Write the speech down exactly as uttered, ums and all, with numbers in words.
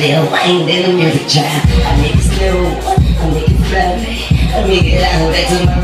Lil Wayne in the music trap. I make it slow, I make it flurry, I make it loud, that's my